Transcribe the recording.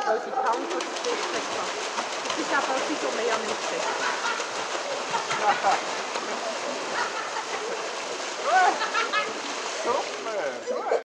weil sie kaum so das Gespräch hat. Das ist aber sicher mehr nicht.